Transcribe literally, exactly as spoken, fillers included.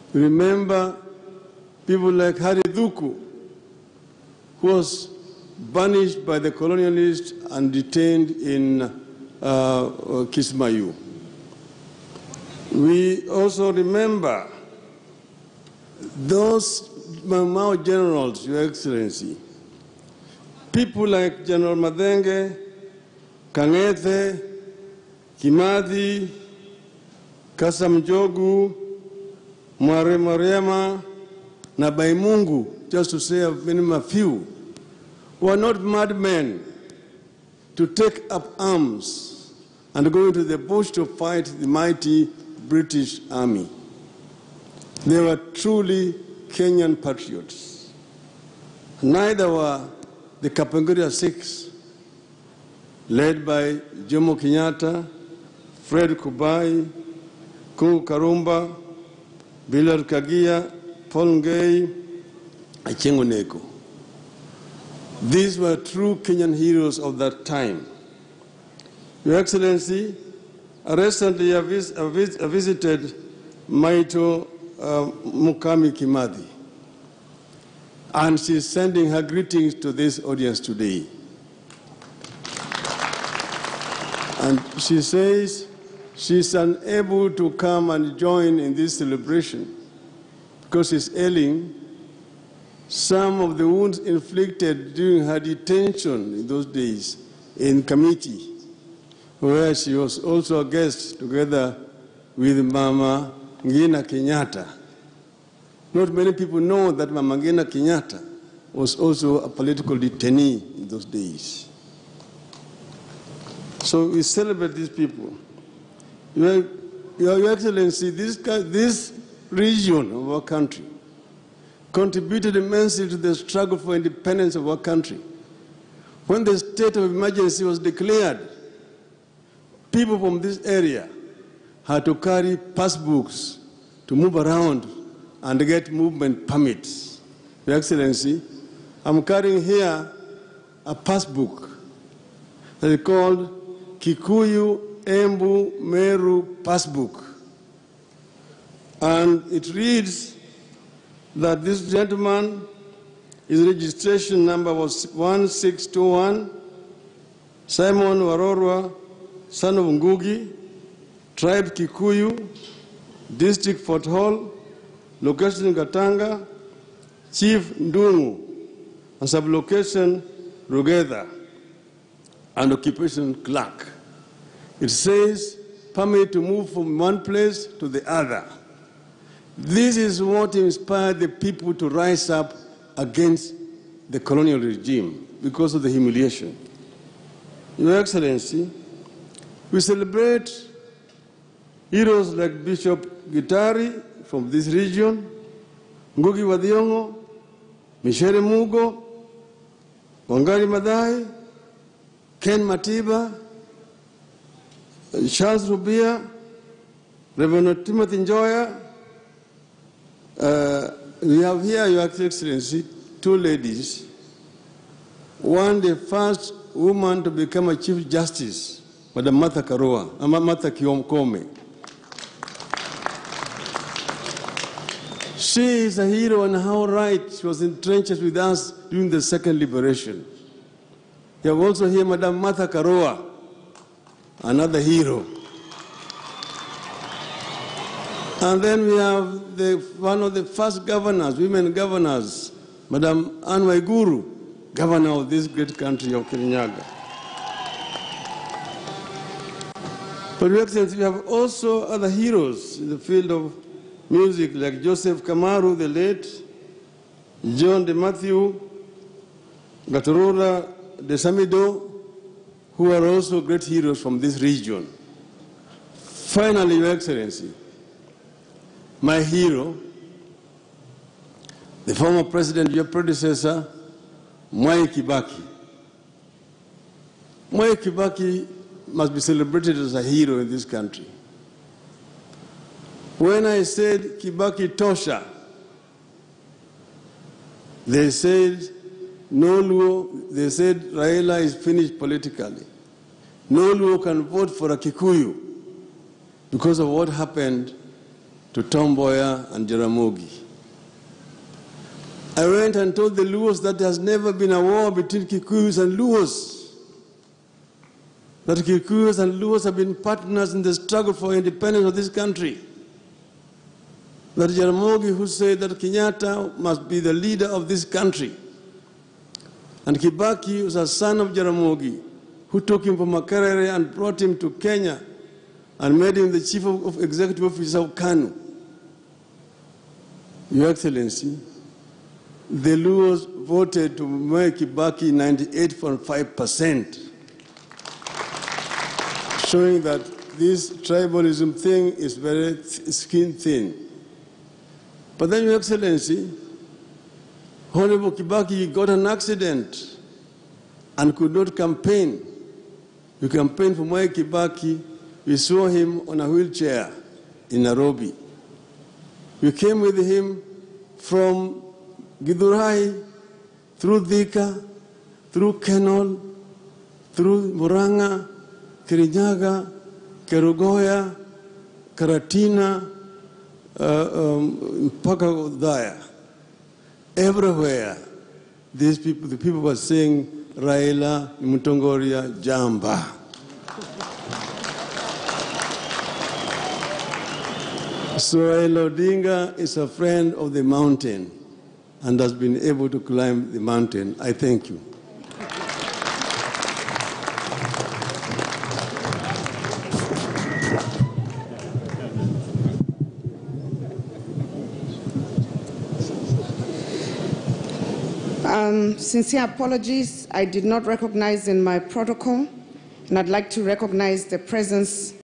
Remember people like Hari Dhuku, who was banished by the colonialists and detained in uh, Kismayu. We also remember those Mao generals, Your Excellency, people like General Madenge, Kangethe, Kimathi, Kasam Jogu, Mware Mariama, na Baimungu, just to say of a few, who are not madmen to take up arms and go into the bush to fight the mighty British army. They were truly Kenyan patriots. Neither were the Kapenguria Six, led by Jomo Kenyatta, Fred Kubai, Kungu Karumba, Billard Kagia, Paul Ngei, Achengo Neko. These were true Kenyan heroes of that time. Your Excellency, recently I, vis I, vis I visited Maito uh, Mukami Kimathi, and she's sending her greetings to this audience today. And she says she's unable to come and join in this celebration because she's ailing. Some of the wounds inflicted during her detention in those days in Kamiti, where she was also a guest together with Mama Ngina Kenyatta. Not many people know that Mama Ngina Kenyatta was also a political detainee in those days. So we celebrate these people. Your, Your Excellency, this, this region of our country contributed immensely to the struggle for independence of our country. When the state of emergency was declared, people from this area had to carry passbooks to move around and get movement permits. Your Excellency, I'm carrying here a passbook that is called Kikuyu Embu Meru Passbook. And it reads that this gentleman, his registration number was one six two one, Simon Warorwa, son of Ngugi, tribe Kikuyu, district Fort Hall, location Gatanga, chief Ndungu, and sublocation Rugeda, and occupation clerk. It says permit to move from one place to the other. This is what inspired the people to rise up against the colonial regime because of the humiliation. Your Excellency, we celebrate heroes like Bishop Gitari from this region, Ngugi wa Thiong'o, Michere Mugo, Wangari Maathai, Ken Matiba, Charles Rubia, Reverend Timothy Njoya. Uh, we have here, Your Excellency, two ladies. One, the first woman to become a Chief Justice, Madam Martha Karua, uh, Martha Kiomkome. She is a hero and how right she was in trenches with us during the second liberation. You have also here Madam Martha Karua, another hero. And then we have the, one of the first governors, women governors, Madam Anne Waiguru, governor of this great country of Kirinyaga. But Your Excellency, we have also other heroes in the field of music, like Joseph Kamaru, the late, John de Matthew, Gatorora de Samido, who are also great heroes from this region. Finally, Your Excellency, my hero, the former president, your predecessor, Mwai Kibaki. Mwai Kibaki must be celebrated as a hero in this country. When I said Kibaki Tosha, they said no Luo, they said Raila is finished politically. No Luo can vote for a Kikuyu because of what happened to Tom Mboya and Jaramogi. I went and told the Luos that there has never been a war between Kikuyus and Luos. That Kikuyus and Luos have been partners in the struggle for independence of this country. That Jaramogi, who said that Kenyatta must be the leader of this country, and Kibaki was a son of Jaramogi, who took him from Makerere and brought him to Kenya and made him the chief of, of executive officer of KANU. Your Excellency, the Luos voted to Mwai Kibaki ninety-eight point five percent, showing that this tribalism thing is very skin thin. But then, Your Excellency, Honorable Kibaki got an accident and could not campaign. You campaigned for Mwai Kibaki. We saw him on a wheelchair in Nairobi. We came with him from Githurai, through Thika, through Kenol, through Muranga, Kirinyaga, Kerugoya, Karatina, mpaka uh, um, Udhaya. Everywhere, these people, the people were saying, Raila, Mutongoria, Jamba. So Raila Odinga is a friend of the mountain and has been able to climb the mountain. I thank you. Um, sincere apologies. I did not recognize in my protocol, and I'd like to recognize the presence